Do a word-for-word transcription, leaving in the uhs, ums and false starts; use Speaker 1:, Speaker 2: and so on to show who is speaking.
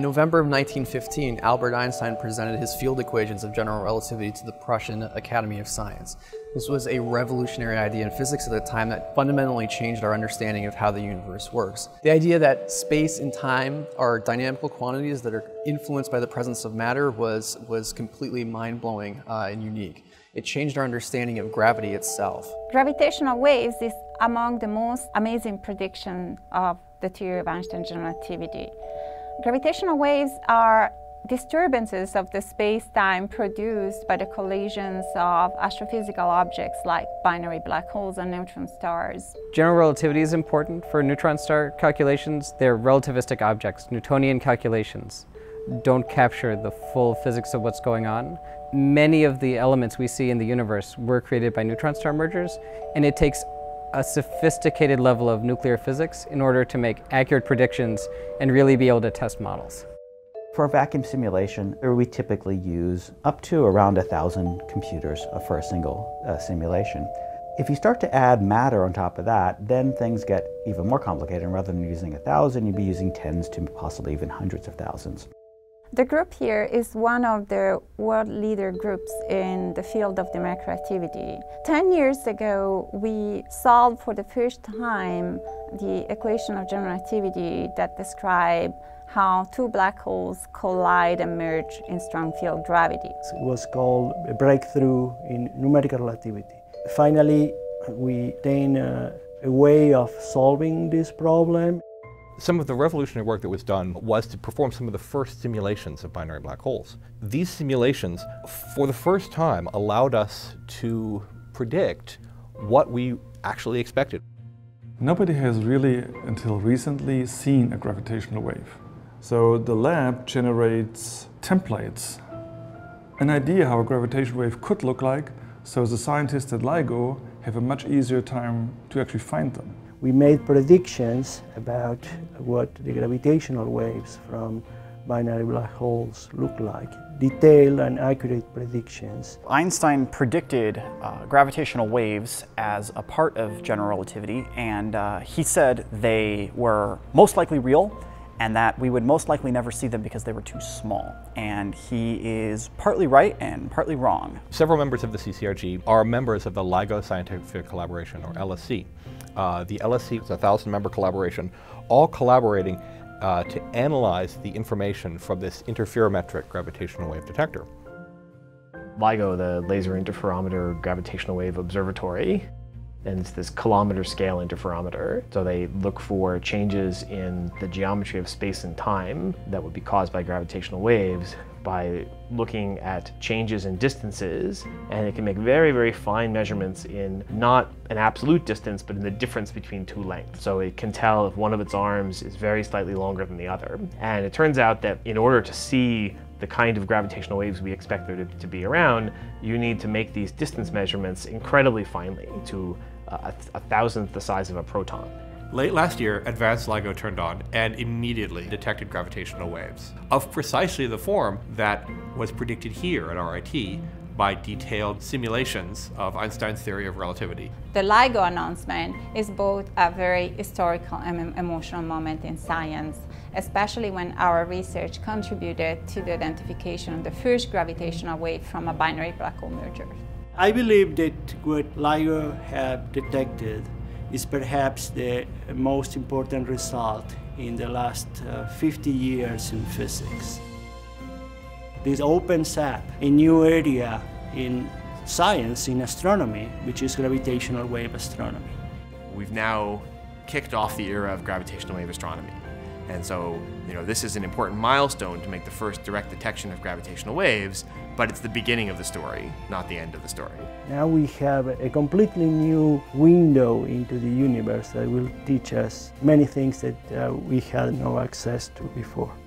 Speaker 1: November of nineteen fifteen, Albert Einstein presented his field equations of general relativity to the Prussian Academy of Science. This was a revolutionary idea in physics at the time that fundamentally changed our understanding of how the universe works. The idea that space and time are dynamical quantities that are influenced by the presence of matter was, was completely mind-blowing uh, and unique. It changed our understanding of gravity itself.
Speaker 2: Gravitational waves is among the most amazing predictions of the theory of Einstein's general relativity. Gravitational waves are disturbances of the space-time produced by the collisions of astrophysical objects like binary black holes and neutron stars.
Speaker 3: General relativity is important for neutron star calculations. They're relativistic objects. Newtonian calculations don't capture the full physics of what's going on. Many of the elements we see in the universe were created by neutron star mergers, and it takes a sophisticated level of nuclear physics in order to make accurate predictions and really be able to test models.
Speaker 4: For a vacuum simulation, we typically use up to around a thousand computers for a single uh, simulation. If you start to add matter on top of that, then things get even more complicated, and rather than using a thousand, you'd be using tens to possibly even hundreds of thousands.
Speaker 2: The group here is one of the world leader groups in the field of dynamic relativity. Ten years ago, we solved for the first time the equation of general relativity that describes how two black holes collide and merge in strong field gravity.
Speaker 5: It was called a breakthrough in numerical relativity. Finally, we obtained a, a way of solving this problem.
Speaker 6: Some of the revolutionary work that was done was to perform some of the first simulations of binary black holes. These simulations, for the first time, allowed us to predict what we actually expected.
Speaker 7: Nobody has really, until recently, seen a gravitational wave. So the lab generates templates, an idea how a gravitational wave could look like, so the scientists at LIGO have a much easier time to actually find them.
Speaker 5: We made predictions about what the gravitational waves from binary black holes look like, detailed and accurate predictions.
Speaker 8: Einstein predicted uh, gravitational waves as a part of general relativity, and uh, he said they were most likely real, and that we would most likely never see them because they were too small. And he is partly right and partly wrong.
Speaker 6: Several members of the C C R G are members of the LIGO Scientific Collaboration, or L S C. Uh, the L S C is a thousand-member collaboration, all collaborating uh, to analyze the information from this interferometric gravitational wave detector.
Speaker 9: LIGO, the Laser Interferometer Gravitational Wave Observatory, and it's this kilometer scale interferometer. So they look for changes in the geometry of space and time that would be caused by gravitational waves by looking at changes in distances, and it can make very, very fine measurements in not an absolute distance, but in the difference between two lengths. So it can tell if one of its arms is very slightly longer than the other. And it turns out that in order to see the kind of gravitational waves we expect there to, to be around, you need to make these distance measurements incredibly finely, to a, a thousandth the size of a proton.
Speaker 10: Late last year, advanced LIGO turned on and immediately detected gravitational waves of precisely the form that was predicted here at R I T by detailed simulations of Einstein's theory of relativity.
Speaker 2: The LIGO announcement is both a very historical and emotional moment in science, especially when our research contributed to the identification of the first gravitational wave from a binary black hole merger.
Speaker 5: I believe that what LIGO have detected is perhaps the most important result in the last uh, fifty years in physics. This opens up a new area in science, in astronomy, which is gravitational wave astronomy.
Speaker 11: We've now kicked off the era of gravitational wave astronomy. And so, you know, this is an important milestone to make the first direct detection of gravitational waves, but it's the beginning of the story, not the end of the story.
Speaker 5: Now we have a completely new window into the universe that will teach us many things that uh, we had no access to before.